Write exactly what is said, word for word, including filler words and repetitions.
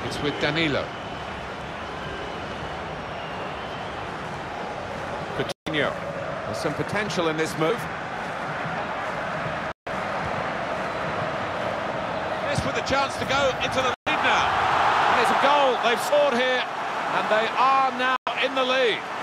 It's with Danilo. Coutinho. There's some potential in this move. This with a chance to go into the lead now. And it's a goal they've scored here, and they are now in the lead.